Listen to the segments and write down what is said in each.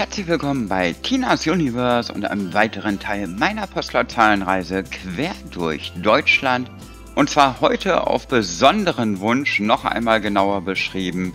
Herzlich willkommen bei Tinas Universe und einem weiteren Teil meiner Postleitzahlenreise quer durch Deutschland. Und zwar heute auf besonderen Wunsch, noch einmal genauer beschrieben,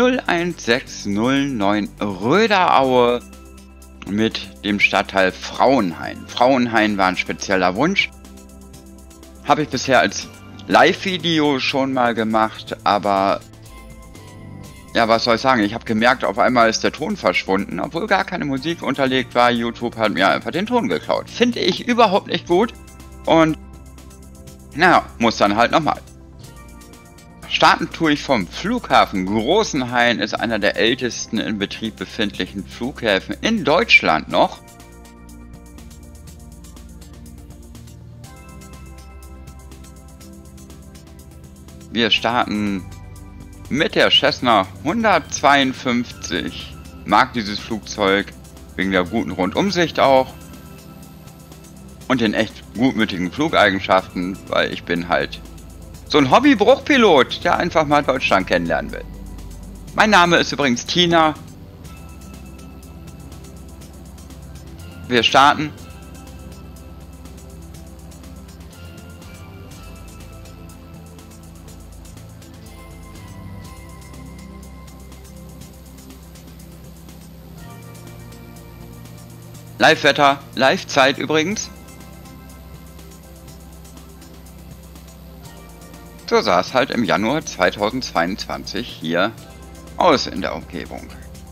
01609 Röderaue mit dem Stadtteil Frauenhain. Frauenhain war ein spezieller Wunsch. Habe ich bisher als Live-Video schon mal gemacht, aber ja, was soll ich sagen? Ich habe gemerkt, auf einmal ist der Ton verschwunden, obwohl gar keine Musik unterlegt war. YouTube hat mir einfach den Ton geklaut. Finde ich überhaupt nicht gut und naja, muss dann halt nochmal. Starten tue ich vom Flughafen Großenhain, ist einer der ältesten in Betrieb befindlichen Flughäfen in Deutschland noch. Wir starten mit der Cessna 152. Mag dieses Flugzeug wegen der guten Rundumsicht auch und den echt gutmütigen Flugeigenschaften, weil ich bin halt so ein Hobby-Bruchpilot, der einfach mal Deutschland kennenlernen will. Mein Name ist übrigens Tina. Wir starten. Live-Wetter, Live-Zeit übrigens. So sah es halt im Januar 2022 hier aus in der Umgebung.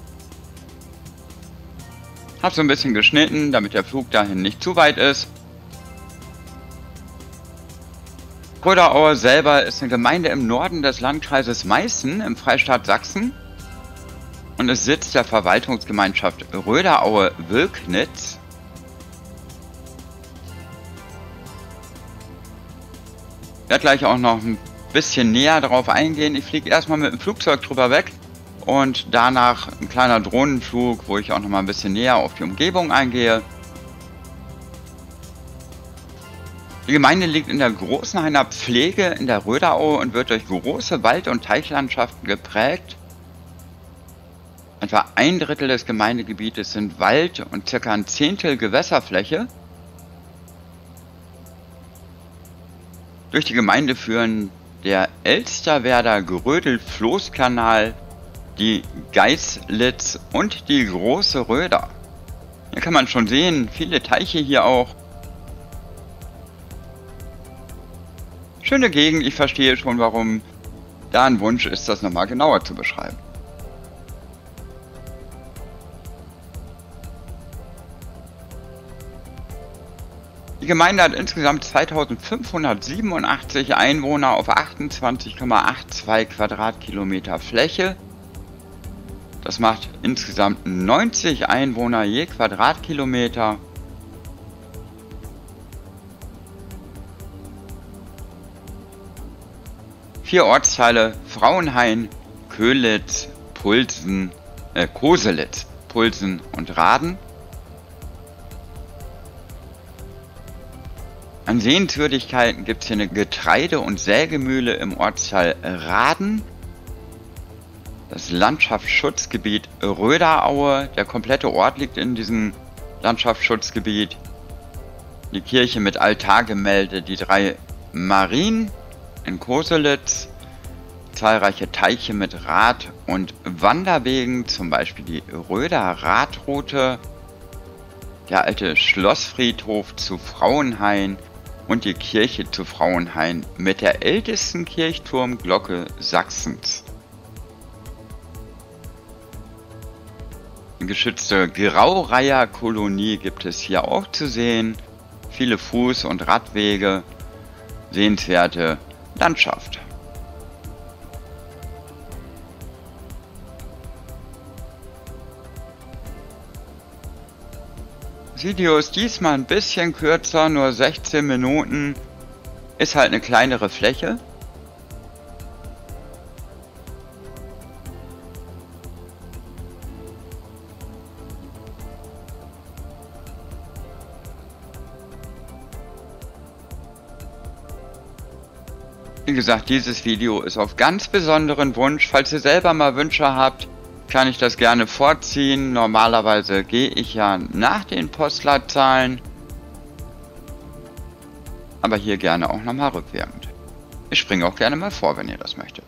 Hab so ein bisschen geschnitten, damit der Flug dahin nicht zu weit ist. Röderaue selber ist eine Gemeinde im Norden des Landkreises Meißen im Freistaat Sachsen und ist Sitz der Verwaltungsgemeinschaft Röderaue-Wülknitz. Ich werde gleich auch noch ein bisschen näher darauf eingehen. Ich fliege erstmal mit dem Flugzeug drüber weg und danach ein kleiner Drohnenflug, wo ich auch noch mal ein bisschen näher auf die Umgebung eingehe. Die Gemeinde liegt in der Großenhainer Pflege in der Röderaue und wird durch große Wald- und Teichlandschaften geprägt. Etwa ein Drittel des Gemeindegebietes sind Wald und ca. ein Zehntel Gewässerfläche. Durch die Gemeinde führen der Elsterwerder Grödel-Floßkanal, die Geißlitz und die Große Röder. Hier kann man schon sehen, viele Teiche hier auch. Schöne Gegend, ich verstehe schon, warum da ein Wunsch ist, das nochmal genauer zu beschreiben. Die Gemeinde hat insgesamt 2587 Einwohner auf 28,82 Quadratkilometer Fläche. Das macht insgesamt 90 Einwohner je Quadratkilometer. Vier Ortsteile: Frauenhain, Köhlitz, Koselitz, Pulsen und Raden. An Sehenswürdigkeiten gibt es hier eine Getreide- und Sägemühle im Ortsteil Raden. Das Landschaftsschutzgebiet Röderaue, der komplette Ort liegt in diesem Landschaftsschutzgebiet. Die Kirche mit Altargemälde, die drei Marien in Koselitz, zahlreiche Teiche mit Rad- und Wanderwegen, zum Beispiel die Röder-Radroute, der alte Schlossfriedhof zu Frauenhain und die Kirche zu Frauenhain mit der ältesten Kirchturmglocke Sachsens. Eine geschützte Graureiherkolonie gibt es hier auch zu sehen, viele Fuß- und Radwege, sehenswerte Landschaft. Das Video ist diesmal ein bisschen kürzer, nur 16 Minuten. Ist halt eine kleinere Fläche. Wie gesagt, dieses Video ist auf ganz besonderen Wunsch. Falls ihr selber mal Wünsche habt, kann ich das gerne vorziehen. Normalerweise gehe ich ja nach den Postleitzahlen. Aber hier gerne auch nochmal rückwirkend. Ich springe auch gerne mal vor, wenn ihr das möchtet.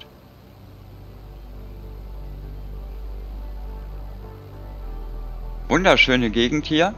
Wunderschöne Gegend hier.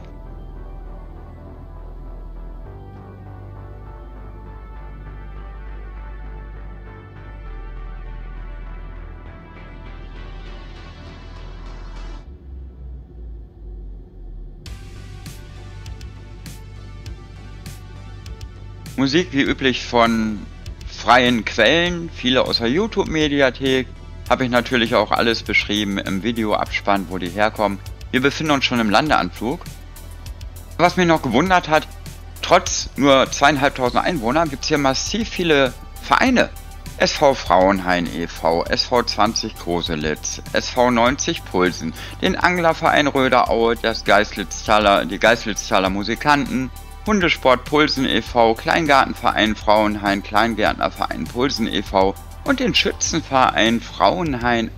Musik wie üblich von freien Quellen, viele aus der YouTube-Mediathek. Habe ich natürlich auch alles beschrieben im Videoabspann, wo die herkommen. Wir befinden uns schon im Landeanflug. Was mich noch gewundert hat, trotz nur 2500 Einwohner gibt es hier massiv viele Vereine. SV Frauenhain e.V., SV 20 Koselitz, SV 90 Pulsen, den Anglerverein Röderaue, die Geißlitztaler Musikanten, Hundesport Pulsen e.V., Kleingartenverein Frauenhain, Kleingärtnerverein Pulsen e.V. und den Schützenverein Frauenhain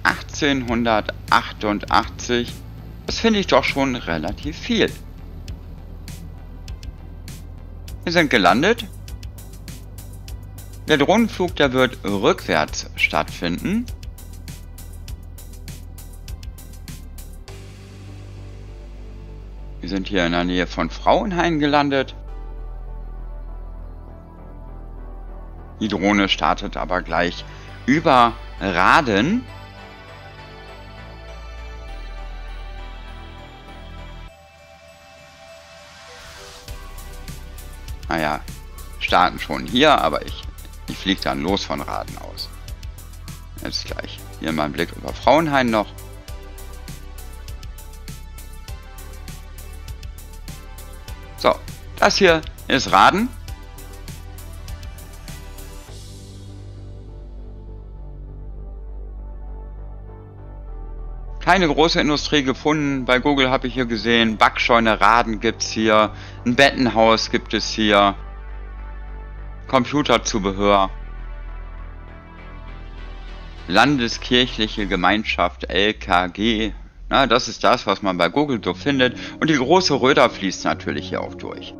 1888. Das finde ich doch schon relativ viel. Wir sind gelandet. Der Drohnenflug, der wird rückwärts stattfinden. Wir sind hier in der Nähe von Frauenhain gelandet. Die Drohne startet aber gleich über Raden. Naja, starten schon hier, aber ich fliege dann los von Raden aus. Jetzt gleich hier mal ein Blick über Frauenhain noch. So, das hier ist Raden. Keine große Industrie gefunden. Bei Google habe ich hier gesehen, Backscheune Raden gibt es hier, ein Bettenhaus gibt es hier, Computerzubehör, Landeskirchliche Gemeinschaft LKG. Na, das ist das, was man bei Google so findet. Und die große Röder fließt natürlich hier auch durch.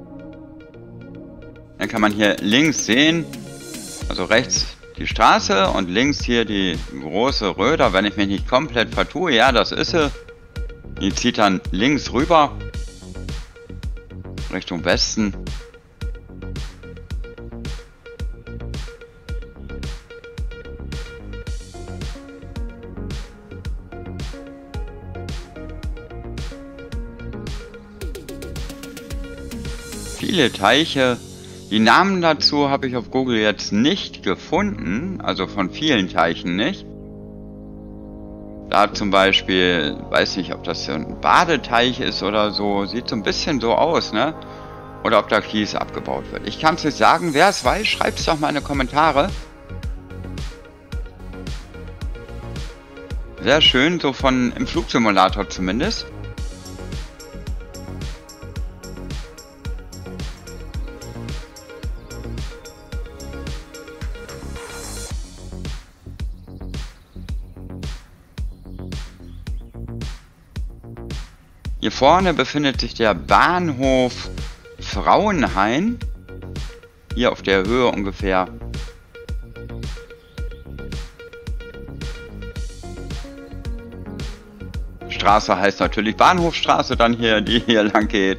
Dann kann man hier links sehen, also rechts die Straße und links hier die große Röder, wenn ich mich nicht komplett vertue. Ja, das ist sie. Die zieht dann links rüber, Richtung Westen. Viele Teiche. Die Namen dazu habe ich auf Google jetzt nicht gefunden, also von vielen Teichen nicht. Da zum Beispiel, weiß nicht, ob das so ein Badeteich ist oder so, sieht so ein bisschen so aus, ne? Oder ob da Kies abgebaut wird. Ich kann es nicht sagen, wer es weiß, schreibt es doch mal in die Kommentare. Sehr schön, so von im Flugsimulator zumindest. Hier vorne befindet sich der Bahnhof Frauenhain. Hier auf der Höhe ungefähr. Straße heißt natürlich Bahnhofstraße, dann hier, die hier lang geht.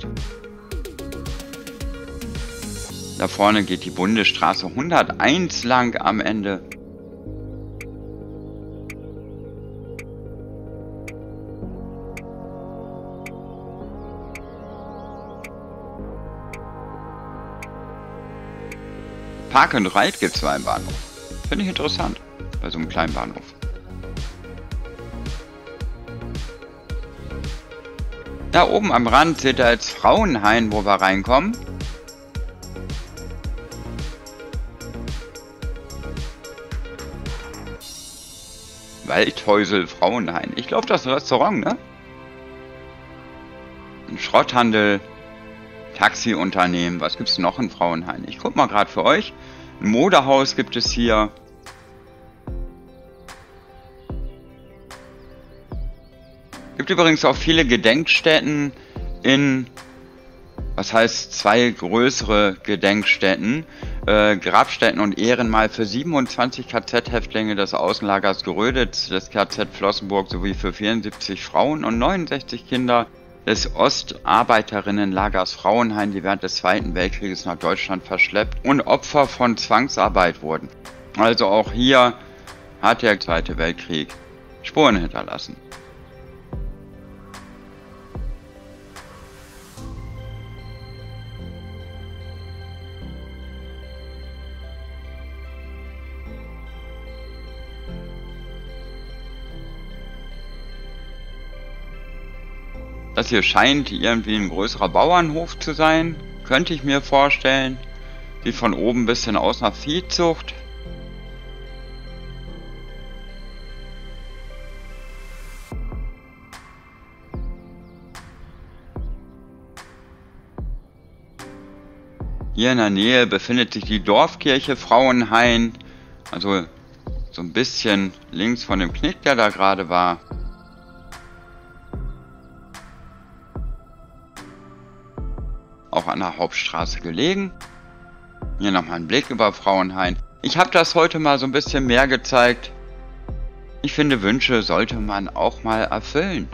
Da vorne geht die Bundesstraße 101 lang am Ende. Park and Ride gibt es beim Bahnhof. Finde ich interessant, bei so einem kleinen Bahnhof. Da oben am Rand seht ihr jetzt Frauenhain, wo wir reinkommen. Waldhäusel Frauenhain. Ich glaube, das ist ein Restaurant, ne? Ein Schrotthandel. Taxiunternehmen, was gibt es noch in Frauenhain? Ich gucke mal gerade für euch. Ein Modehaus gibt es hier. Gibt übrigens auch viele Gedenkstätten in, was heißt 2 größere Gedenkstätten, Grabstätten und Ehrenmal für 27 KZ-Häftlinge des Außenlagers Gröditz, des KZ Flossenburg sowie für 74 Frauen und 69 Kinder des Ostarbeiterinnenlagers Frauenhain, die während des Zweiten Weltkrieges nach Deutschland verschleppt und Opfer von Zwangsarbeit wurden. Also auch hier hat der Zweite Weltkrieg Spuren hinterlassen. Das hier scheint irgendwie ein größerer Bauernhof zu sein, könnte ich mir vorstellen. Sieht von oben ein bisschen aus nach Viehzucht. Hier in der Nähe befindet sich die Dorfkirche Frauenhain, also so ein bisschen links von dem Knick, der da gerade war. Auch an der Hauptstraße gelegen. Hier nochmal ein Blick über Frauenhain. Ich habe das heute mal so ein bisschen mehr gezeigt. Ich finde, Wünsche sollte man auch mal erfüllen.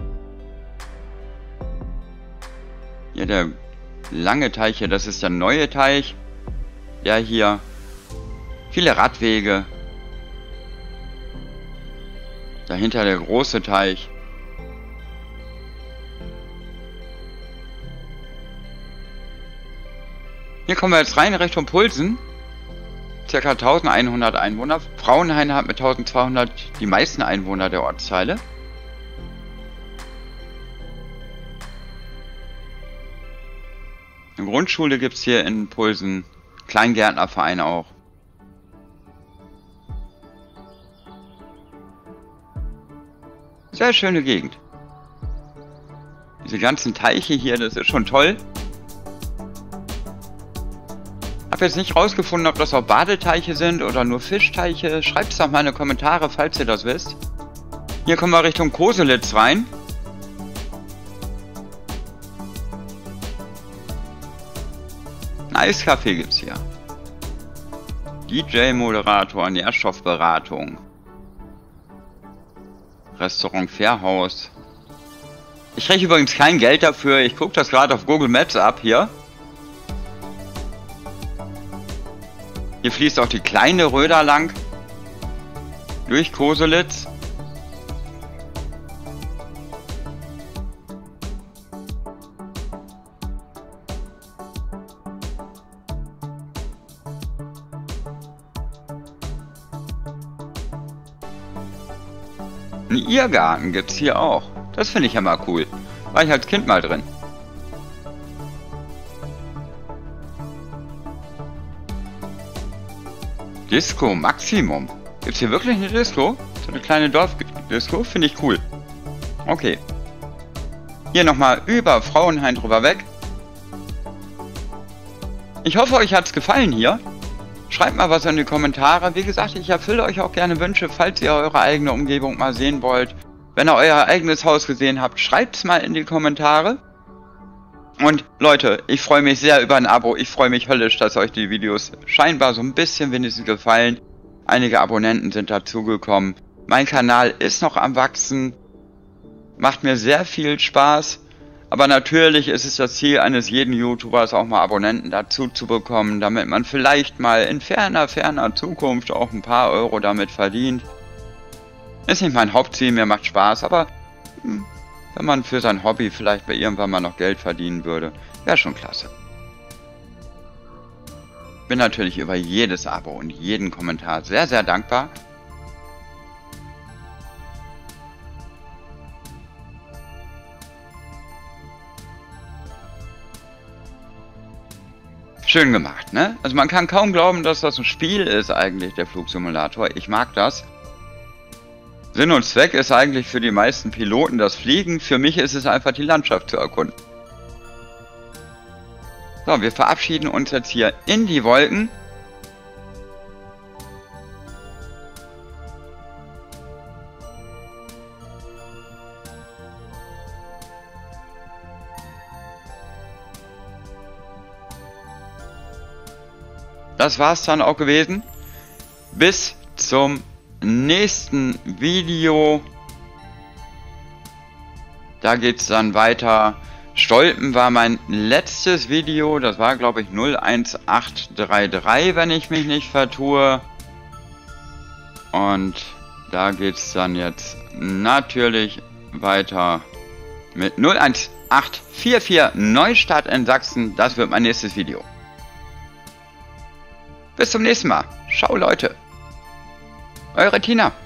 Hier der lange Teich hier, das ist der neue Teich. Der hier. Viele Radwege. Dahinter der große Teich. Hier kommen wir jetzt rein Richtung Pulsen. Circa 1100 Einwohner. Frauenhain hat mit 1200 die meisten Einwohner der Ortsteile. Eine Grundschule gibt es hier in Pulsen. Kleingärtnerverein auch. Sehr schöne Gegend. Diese ganzen Teiche hier, das ist schon toll. Habe jetzt nicht rausgefunden, ob das auch Badeteiche sind oder nur Fischteiche. Schreibt es doch mal in die Kommentare, falls ihr das wisst. Hier kommen wir Richtung Koselitz rein. Ein Eiscafé gibt's hier. DJ-Moderator, Nährstoffberatung. Restaurant Fährhaus. Ich kriege übrigens kein Geld dafür. Ich gucke das gerade auf Google Maps ab hier. Hier fließt auch die kleine Röder lang. Durch Koselitz. Einen Irrgarten gibt's hier auch. Das finde ich ja mal cool. War ich als Kind mal drin. Disco Maximum. Gibt's hier wirklich eine Disco? So eine kleine Dorfdisco? Finde ich cool. Okay. Hier nochmal über Frauenhain drüber weg. Ich hoffe, euch hat's gefallen hier. Schreibt mal was in die Kommentare. Wie gesagt, ich erfülle euch auch gerne Wünsche, falls ihr eure eigene Umgebung mal sehen wollt. Wenn ihr euer eigenes Haus gesehen habt, schreibt's mal in die Kommentare. Und Leute, ich freue mich sehr über ein Abo. Ich freue mich höllisch, dass euch die Videos scheinbar so ein bisschen wenigstens gefallen. Einige Abonnenten sind dazugekommen. Mein Kanal ist noch am Wachsen. Macht mir sehr viel Spaß. Aber natürlich ist es das Ziel eines jeden YouTubers, auch mal Abonnenten dazu zu bekommen, damit man vielleicht mal in ferner Zukunft auch ein paar Euro damit verdient. Ist nicht mein Hauptziel, mir macht Spaß, aber wenn man für sein Hobby vielleicht bei irgendwann mal noch Geld verdienen würde, wäre schon klasse. Bin natürlich über jedes Abo und jeden Kommentar sehr, sehr dankbar. Schön gemacht, ne? Also man kann kaum glauben, dass das ein Spiel ist eigentlich, der Flugsimulator. Ich mag das. Sinn und Zweck ist eigentlich für die meisten Piloten das Fliegen. Für mich ist es einfach die Landschaft zu erkunden. So, wir verabschieden uns jetzt hier in die Wolken. das war's dann auch gewesen. Bis zum nächsten Video. Da geht's dann weiter. Stolpen war mein letztes Video. Das war, glaube ich, 01833, wenn ich mich nicht vertue. Und da geht's dann jetzt natürlich weiter mit 01844 Neustadt in Sachsen. Das wird mein nächstes Video. Bis zum nächsten Mal. Ciao, Leute. Eure Tina.